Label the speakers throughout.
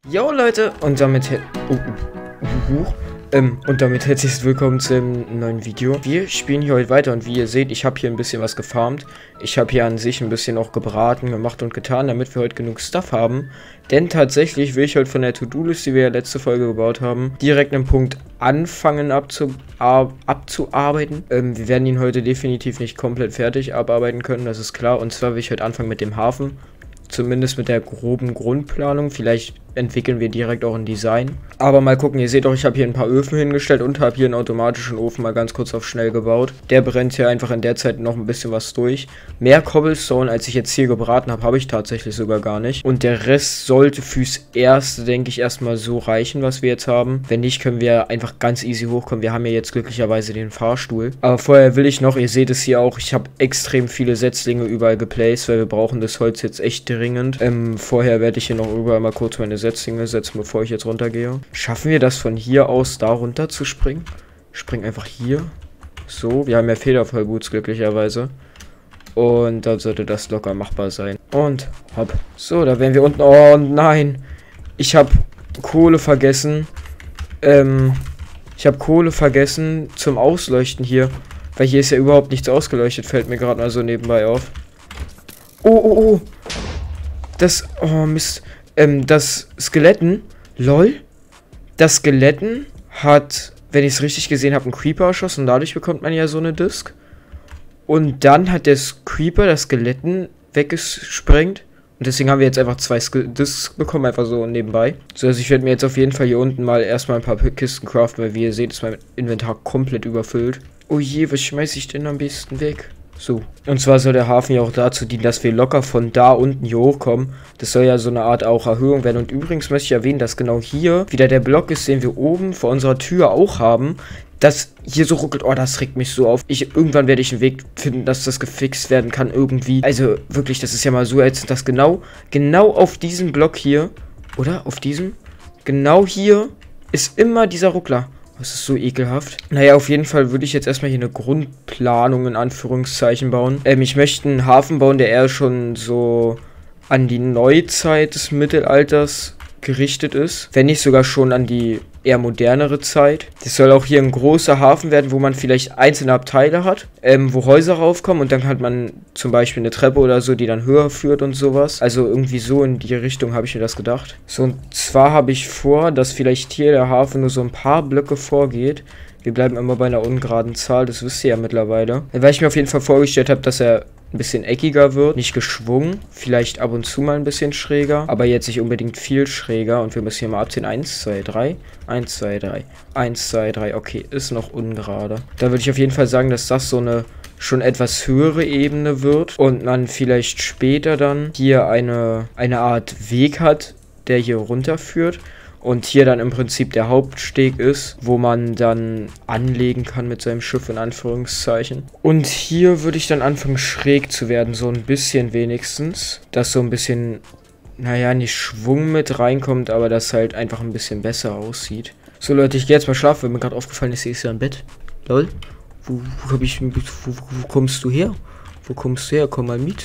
Speaker 1: Jo Leute, und damit herzlich willkommen zu einem neuen Video. Wir spielen hier heute weiter und wie ihr seht, ich habe hier ein bisschen was gefarmt. Ich habe hier an sich ein bisschen auch gebraten, gemacht und getan, damit wir heute genug Stuff haben. Denn tatsächlich will ich heute von der To-Do-List, die wir ja letzte Folge gebaut haben, direkt einen Punkt anfangen abzuarbeiten. Wir werden ihn heute definitiv nicht komplett fertig abarbeiten können, das ist klar. Und zwar will ich heute anfangen mit dem Hafen. Zumindest mit der groben Grundplanung. Vielleicht entwickeln wir direkt auch ein Design. Aber mal gucken, ihr seht auch, ich habe hier ein paar Öfen hingestellt und habe hier einen automatischen Ofen mal ganz kurz auf schnell gebaut. Der brennt hier einfach in der Zeit noch ein bisschen was durch. Mehr Cobblestone, als ich jetzt hier gebraten habe, habe ich tatsächlich sogar gar nicht. Und der Rest sollte fürs Erste, denke ich, erstmal so reichen, was wir jetzt haben. Wenn nicht, können wir einfach ganz easy hochkommen. Wir haben ja jetzt glücklicherweise den Fahrstuhl. Aber vorher will ich noch, ihr seht es hier auch, ich habe extrem viele Setzlinge überall geplaced, weil wir brauchen das Holz jetzt echt dringend. Vorher werde ich hier noch überall mal kurz meine Setzlinge setzen, bevor ich jetzt runtergehe. Schaffen wir das von hier aus da runter zu springen? Ich spring einfach hier. So, wir haben ja Federfallboots glücklicherweise. Und dann sollte das locker machbar sein. Und hopp. So, da wären wir unten. Oh nein. Ich habe Kohle vergessen. Ich habe Kohle vergessen zum Ausleuchten hier. Weil hier ist ja überhaupt nichts ausgeleuchtet, fällt mir gerade mal so nebenbei auf. Oh. Oh Mist. Das Skeletten, lol, das Skeletten hat, wenn ich es richtig gesehen habe, einen Creeper erschossen und dadurch bekommt man ja so eine Disk. Und dann hat der Creeper das Skeletten weggesprengt und deswegen haben wir jetzt einfach zwei Discs bekommen, einfach so nebenbei. So, also ich werde mir jetzt auf jeden Fall hier unten mal erstmal ein paar Kisten craften, weil wie ihr seht, ist mein Inventar komplett überfüllt. Oh je, was schmeiße ich denn am besten weg? So. Und zwar soll der Hafen ja auch dazu dienen, dass wir locker von da unten hier hochkommen. Das soll ja so eine Art auch Erhöhung werden. Und übrigens möchte ich erwähnen, dass genau hier wieder der Block ist, den wir oben vor unserer Tür auch haben. Das hier so ruckelt. Oh, das regt mich so auf. Irgendwann werde ich einen Weg finden, dass das gefixt werden kann irgendwie. Also wirklich, das ist ja mal so, als das genau auf diesem Block hier, oder? Auf diesem? Genau hier ist immer dieser Ruckler. Das ist so ekelhaft. Naja, auf jeden Fall würde ich jetzt erstmal hier eine Grundplanung in Anführungszeichen bauen. Ich möchte einen Hafen bauen, der eher schon so an die Neuzeit des Mittelalters gerichtet ist. Wenn nicht sogar schon an die eher modernere Zeit. Das soll auch hier ein großer Hafen werden, wo man vielleicht einzelne Abteile hat, wo Häuser raufkommen und dann hat man zum Beispiel eine Treppe oder so, die dann höher führt und sowas. Also irgendwie so in die Richtung habe ich mir das gedacht. So, und zwar habe ich vor, dass vielleicht hier der Hafen nur so ein paar Blöcke vorgeht. Wir bleiben immer bei einer ungeraden Zahl, das wisst ihr ja mittlerweile. Weil ich mir auf jeden Fall vorgestellt habe, dass er ein bisschen eckiger wird, nicht geschwungen, vielleicht ab und zu mal ein bisschen schräger, aber jetzt nicht unbedingt viel schräger und wir müssen hier mal abziehen, 1, 2, 3, 1, 2, 3, 1, 2, 3, okay, ist noch ungerade. Da würde ich auf jeden Fall sagen, dass das so eine schon etwas höhere Ebene wird und man vielleicht später dann hier eine Art Weg hat, der hier runterführt. Und hier dann im Prinzip der Hauptsteg ist, wo man dann anlegen kann mit seinem Schiff in Anführungszeichen. Und hier würde ich dann anfangen schräg zu werden, so ein bisschen wenigstens. Dass so ein bisschen, naja, nicht Schwung mit reinkommt, aber das halt einfach ein bisschen besser aussieht. So Leute, ich gehe jetzt mal schlafen, weil mir gerade aufgefallen ist, ich ist ja im Bett. Lol, wo kommst du her? Wo kommst du her? Komm mal mit.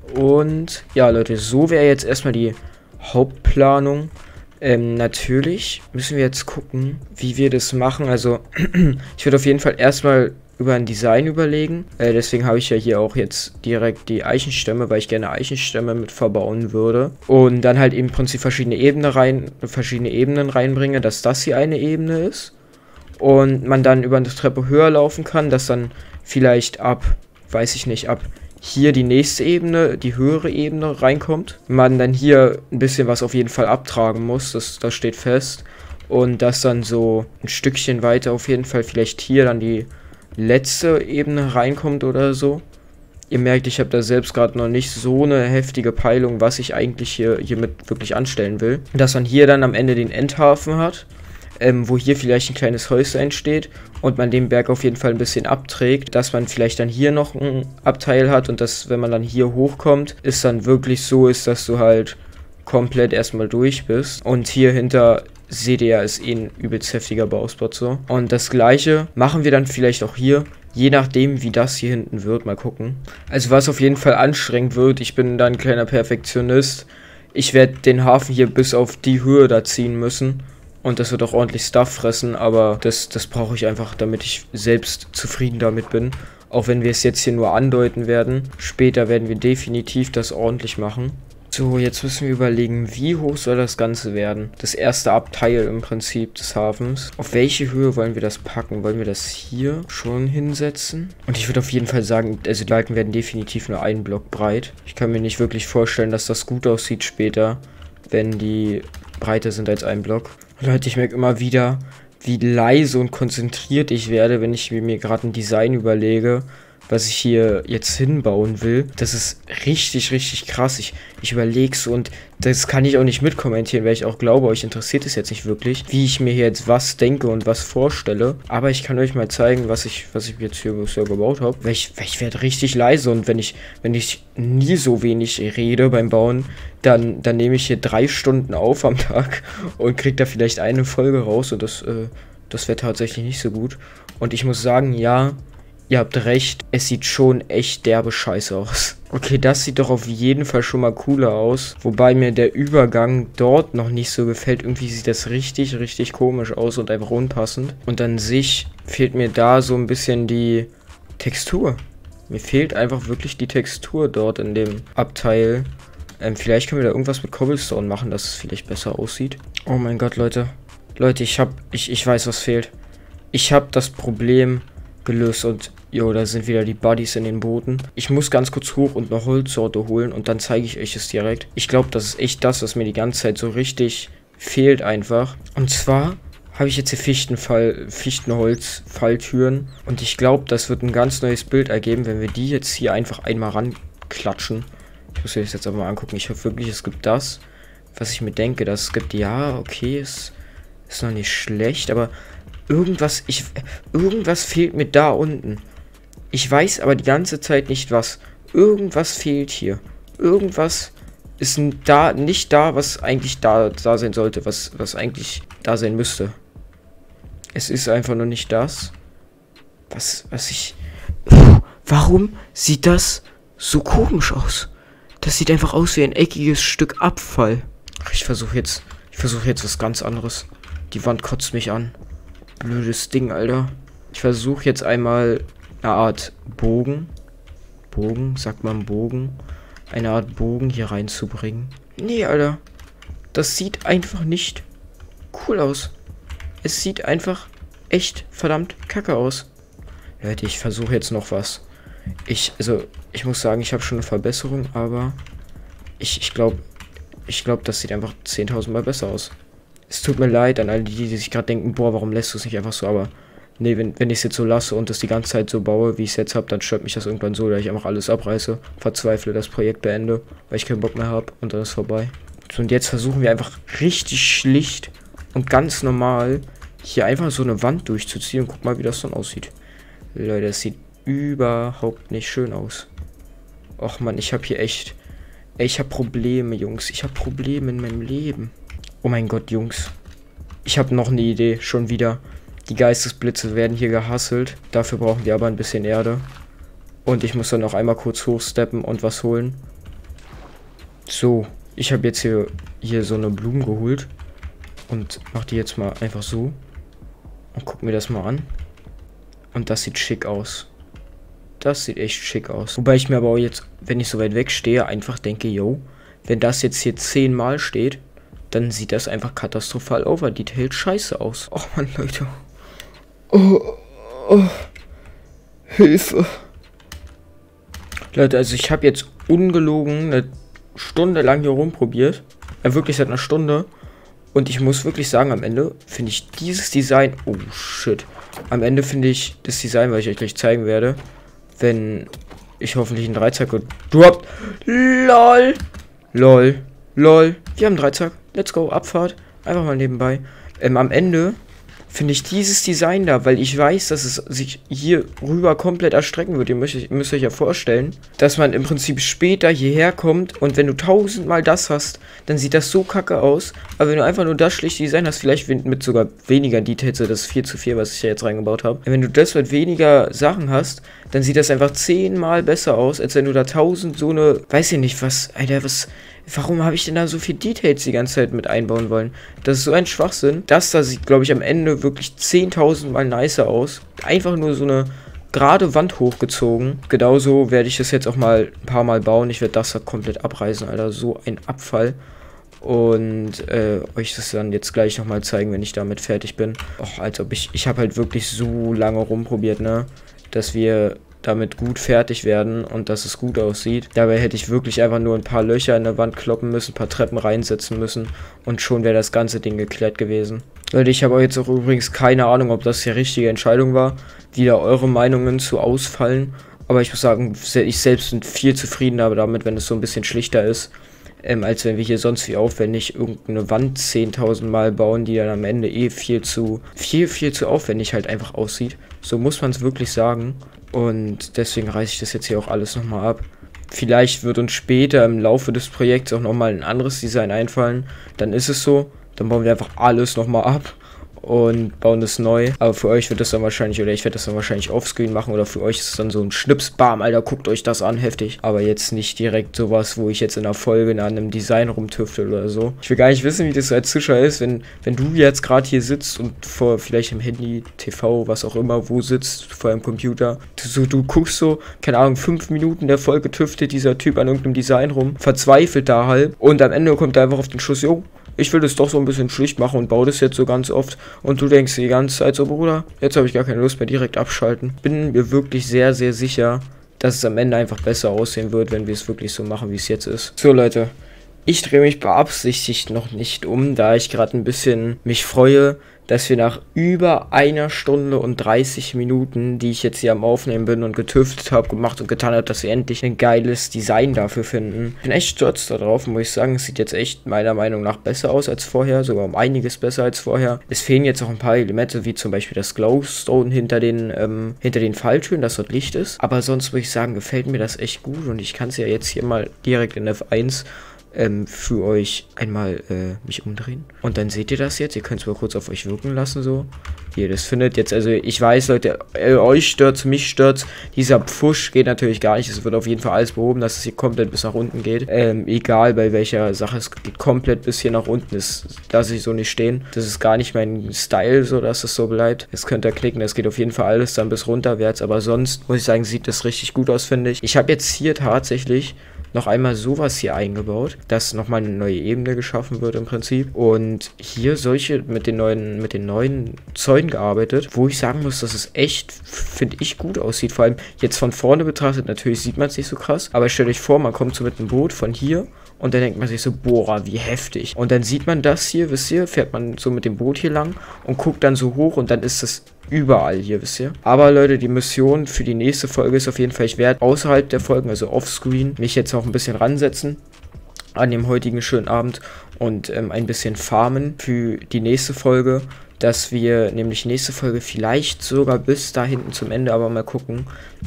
Speaker 1: Und ja Leute, so wäre jetzt erstmal die Hauptplanung. Natürlich müssen wir jetzt gucken, wie wir das machen. Also, ich würde auf jeden Fall erstmal über ein Design überlegen. Deswegen habe ich ja hier auch jetzt direkt die Eichenstämme, weil ich gerne Eichenstämme mit verbauen würde. Und dann halt im Prinzip verschiedene Ebenen reinbringe, dass das hier eine Ebene ist. Und man dann über eine Treppe höher laufen kann, dass dann vielleicht weiß ich nicht, ab hier die nächste Ebene, die höhere Ebene reinkommt. Man dann hier ein bisschen was auf jeden Fall abtragen muss, das steht fest. Und das dann so ein Stückchen weiter auf jeden Fall vielleicht hier dann die letzte Ebene reinkommt oder so. Ihr merkt, ich habe da selbst gerade noch nicht so eine heftige Peilung, was ich eigentlich hiermit wirklich anstellen will. Dass man hier dann am Ende den Endhafen hat. Wo hier vielleicht ein kleines Häuschen steht und man den Berg auf jeden Fall ein bisschen abträgt, dass man vielleicht dann hier noch ein Abteil hat und dass, wenn man dann hier hochkommt, es dann wirklich so ist, dass du halt komplett erstmal durch bist. Und hier hinter seht ihr ja, ist eh ein übelst heftiger Bauspot so. Und das gleiche machen wir dann vielleicht auch hier, je nachdem wie das hier hinten wird, mal gucken. Also was auf jeden Fall anstrengend wird, ich bin da ein kleiner Perfektionist, Ich werde den Hafen hier bis auf die Höhe da ziehen müssen. Und das wird auch ordentlich Stuff fressen, aber das brauche ich einfach, damit ich selbst zufrieden damit bin. Auch wenn wir es jetzt hier nur andeuten werden. Später werden wir definitiv das ordentlich machen. So, jetzt müssen wir überlegen, wie hoch soll das Ganze werden? Das erste Abteil im Prinzip des Hafens. Auf welche Höhe wollen wir das packen? Wollen wir das hier schon hinsetzen? Und ich würde auf jeden Fall sagen, also die Balken werden definitiv nur einen Block breit. Ich kann mir nicht wirklich vorstellen, dass das gut aussieht später, wenn die breiter sind als ein Block. Leute, ich merke immer wieder, wie leise und konzentriert ich werde, wenn ich mir gerade ein Design überlege, was ich hier jetzt hinbauen will. Das ist richtig, richtig krass. Ich überlege so und das kann ich auch nicht mitkommentieren, weil ich auch glaube, euch interessiert es jetzt nicht wirklich, wie ich mir hier jetzt was denke und was vorstelle. Aber ich kann euch mal zeigen, was ich jetzt hier bisher gebaut habe. Weil ich werde richtig leise und wenn ich nie so wenig rede beim Bauen, dann nehme ich hier 3 Stunden auf am Tag und kriege da vielleicht eine Folge raus und das wäre tatsächlich nicht so gut. Und ich muss sagen, ja, ihr habt recht, es sieht schon echt derbe scheiße aus. Okay, das sieht doch auf jeden Fall schon mal cooler aus. Wobei mir der Übergang dort noch nicht so gefällt. Irgendwie sieht das richtig, richtig komisch aus und einfach unpassend. Und an sich fehlt mir da so ein bisschen die Textur. Mir fehlt einfach wirklich die Textur dort in dem Abteil. Vielleicht können wir da irgendwas mit Cobblestone machen, dass es vielleicht besser aussieht. Oh mein Gott, Leute. Leute, ich weiß, was fehlt. Ich habe das Problem gelöst und jo, da sind wieder die Buddies in den Booten. Ich muss ganz kurz hoch und eine Holzsorte holen und dann zeige ich euch es direkt. Ich glaube, das ist echt das, was mir die ganze Zeit so richtig fehlt einfach. Und zwar habe ich jetzt hier Fichtenholz-Falltüren und ich glaube, das wird ein ganz neues Bild ergeben, wenn wir die jetzt hier einfach einmal ranklatschen. Ich muss mir das jetzt aber mal angucken. Ich hoffe wirklich, es gibt das, was ich mir denke, dass es gibt. Ja, okay, ist noch nicht schlecht, aber irgendwas fehlt mir da unten. Ich weiß aber die ganze Zeit nicht was. Irgendwas fehlt hier. Irgendwas ist nicht da, was eigentlich da sein sollte, was eigentlich da sein müsste. Es ist einfach nur nicht das, warum sieht das so komisch aus? Das sieht einfach aus wie ein eckiges Stück Abfall. Ach, ich versuche jetzt was ganz anderes. Die Wand kotzt mich an. Blödes Ding, Alter. Ich versuche jetzt einmal eine Art Bogen. Sagt man Bogen? Eine Art Bogen hier reinzubringen. Nee, Alter. Das sieht einfach nicht cool aus. Es sieht einfach echt verdammt kacke aus. Leute, ich versuche jetzt noch was. Ich muss sagen, ich habe schon eine Verbesserung, aber ich glaube, das sieht einfach 10.000 Mal besser aus. Es tut mir leid an alle die sich gerade denken, boah, warum lässt du es nicht einfach so, aber nee, wenn ich es jetzt so lasse und das die ganze Zeit so baue, wie ich es jetzt habe, dann stört mich das irgendwann so, dass ich einfach alles abreiße, verzweifle, das Projekt beende, weil ich keinen Bock mehr habe und dann ist vorbei. So, und jetzt versuchen wir einfach richtig schlicht und ganz normal hier einfach so eine Wand durchzuziehen und guck mal, wie das dann aussieht. Leute, das sieht überhaupt nicht schön aus. Och man, ich habe hier echt, ich habe Probleme, Jungs, ich habe Probleme in meinem Leben. Oh mein Gott, Jungs. Ich habe noch eine Idee, schon wieder. Die Geistesblitze werden hier gehasselt. Dafür brauchen wir aber ein bisschen Erde. Und ich muss dann noch einmal kurz hochsteppen und was holen. So, ich habe jetzt hier so eine Blume geholt. Und mache die jetzt mal einfach so. Und guck mir das mal an. Und das sieht schick aus. Das sieht echt schick aus. Wobei ich mir aber auch jetzt, wenn ich so weit weg stehe, einfach denke, yo, wenn das jetzt hier 10-mal steht, dann sieht das einfach katastrophal overdetailed scheiße aus. Oh Mann, Leute. Oh. Hilfe. Leute, also ich habe jetzt ungelogen eine Stunde lang hier rumprobiert. Wirklich seit einer Stunde. Und ich muss wirklich sagen, am Ende finde ich dieses Design... Oh, shit. Am Ende finde ich das Design, was ich euch gleich zeigen werde, wenn ich hoffentlich einen Dreizack gedroppt. LOL. Wir haben einen Dreizack. Let's go, Abfahrt. Einfach mal nebenbei. Am Ende finde ich dieses Design da, weil ich weiß, dass es sich hier rüber komplett erstrecken wird. Ihr müsst euch ja vorstellen, dass man im Prinzip später hierher kommt und wenn du 1000-mal das hast, dann sieht das so kacke aus. Aber wenn du einfach nur das schlichte Design hast, vielleicht mit sogar weniger Details, das 4:4, was ich ja jetzt reingebaut habe. Wenn du das mit weniger Sachen hast, dann sieht das einfach 10-mal besser aus, als wenn du da 1000 so eine, weiß ich nicht, was, Alter, was Warum habe ich denn da so viel Details die ganze Zeit mit einbauen wollen? Das ist so ein Schwachsinn. Das da sieht, glaube ich, am Ende wirklich 10.000 Mal nicer aus. Einfach nur so eine gerade Wand hochgezogen. Genauso werde ich das jetzt auch mal ein paar Mal bauen. Ich werde das da komplett abreißen, Alter. So ein Abfall. Und euch das dann jetzt gleich nochmal zeigen, wenn ich damit fertig bin. Och, als ob ich habe halt wirklich so lange rumprobiert, ne? Dass wir damit gut fertig werden und dass es gut aussieht. Dabei hätte ich wirklich einfach nur ein paar Löcher in der Wand kloppen müssen, ein paar Treppen reinsetzen müssen und schon wäre das ganze Ding geklärt gewesen. Leute, ich habe jetzt auch übrigens keine Ahnung, ob das die richtige Entscheidung war, wie da eure Meinungen zu ausfallen. Aber ich muss sagen, ich selbst bin viel zufriedener damit, wenn es so ein bisschen schlichter ist, als wenn wir hier sonst wie aufwendig irgendeine Wand 10.000 Mal bauen, die dann am Ende viel zu aufwendig halt einfach aussieht. So muss man es wirklich sagen. Und deswegen reiße ich das jetzt hier auch alles nochmal ab. Vielleicht wird uns später im Laufe des Projekts auch nochmal ein anderes Design einfallen. Dann ist es so. Dann bauen wir einfach alles nochmal ab und bauen das neu. Aber für euch wird das dann wahrscheinlich, oder ich werde das dann wahrscheinlich offscreen machen, oder für euch ist es dann so ein Schnips, bam, Alter, guckt euch das an, heftig. Aber jetzt nicht direkt sowas, wo ich jetzt in der Folge an einem Design rumtüftel oder so. Ich will gar nicht wissen, wie das als Zuschauer ist, wenn du jetzt gerade hier sitzt und vor vielleicht im Handy, TV, was auch immer, wo sitzt, vor einem Computer. Du guckst so, keine Ahnung, 5 Minuten der Folge tüftelt dieser Typ an irgendeinem Design rum, verzweifelt da halb und am Ende kommt er einfach auf den Schuss, jo, ich will das doch so ein bisschen schlicht machen und baue das jetzt so ganz oft. Und du denkst die ganze Zeit so, Bruder, jetzt habe ich gar keine Lust mehr, direkt abschalten. Bin mir wirklich sehr, sehr sicher, dass es am Ende einfach besser aussehen wird, wenn wir es wirklich so machen, wie es jetzt ist. So, Leute, ich drehe mich beabsichtigt noch nicht um, da ich gerade ein bisschen mich freue, dass wir nach über 1 Stunde und 30 Minuten, die ich jetzt hier am Aufnehmen bin und getüftelt habe, gemacht und getan habe, dass wir endlich ein geiles Design dafür finden. Ich bin echt stolz darauf, muss ich sagen. Es sieht jetzt echt meiner Meinung nach besser aus als vorher, sogar um einiges besser als vorher. Es fehlen jetzt auch ein paar Elemente, wie zum Beispiel das Glowstone hinter den Falltüren, dass dort Licht ist. Aber sonst muss ich sagen, gefällt mir das echt gut und ich kann es ja jetzt hier mal direkt in F1 für euch einmal mich umdrehen. Und dann seht ihr das jetzt. Ihr könnt es mal kurz auf euch wirken lassen, so. Wie ihr das findet. Jetzt, also ich weiß, Leute, euch stört's, mich stört's. Dieser Pfusch geht natürlich gar nicht. Es wird auf jeden Fall alles behoben, dass es hier komplett bis nach unten geht. Egal bei welcher Sache, es geht komplett bis hier nach unten. Das lasse ich so nicht stehen. Das ist gar nicht mein Style, so dass es so bleibt. Jetzt könnt ihr klicken, das geht auf jeden Fall alles dann bis runterwärts. Aber sonst, muss ich sagen, sieht das richtig gut aus, finde ich. Ich habe jetzt hier tatsächlich noch einmal sowas hier eingebaut, dass nochmal eine neue Ebene geschaffen wird im Prinzip. Und hier solche mit den neuen Zäunen gearbeitet, wo ich sagen muss, dass es echt, finde ich, gut aussieht. Vor allem jetzt von vorne betrachtet, natürlich sieht man es nicht so krass, aber stellt euch vor, man kommt so mit einem Boot von hier und dann denkt man sich so, boah, wie heftig. Und dann sieht man das hier, wisst ihr, fährt man so mit dem Boot hier lang und guckt dann so hoch und dann ist das überall hier, wisst ihr. Aber Leute, die Mission für die nächste Folge ist auf jeden Fall, ich werde außerhalb der Folgen, also offscreen, mich jetzt noch ein bisschen ransetzen an dem heutigen schönen Abend und ein bisschen farmen für die nächste Folge, dass wir nämlich nächste Folge vielleicht sogar bis da hinten zum Ende aber mal gucken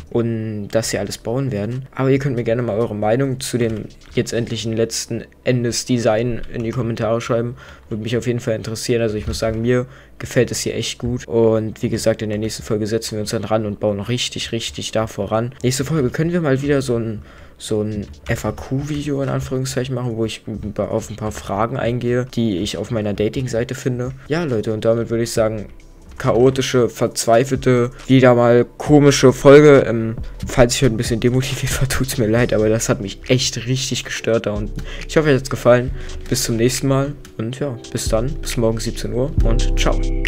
Speaker 1: und dass wir alles bauen werden. Aber ihr könnt mir gerne mal eure Meinung zu dem jetzt endlichen letzten Endes Design in die Kommentare schreiben. Würde mich auf jeden Fall interessieren. Also ich muss sagen, mir gefällt es hier echt gut. Und wie gesagt, in der nächsten Folge setzen wir uns dann ran und bauen richtig da voran. Nächste Folge können wir mal wieder so ein FAQ-Video in Anführungszeichen machen, wo ich auf ein paar Fragen eingehe, die ich auf meiner Dating-Seite finde. Ja, Leute, und damit würde ich sagen, chaotische, verzweifelte, wieder mal komische Folge. Falls ich heute ein bisschen demotiviert war, tut es mir leid, aber das hat mich echt richtig gestört da unten. Ich hoffe, euch hat es gefallen. Bis zum nächsten Mal und ja, bis dann. Bis morgen 17 Uhr und ciao.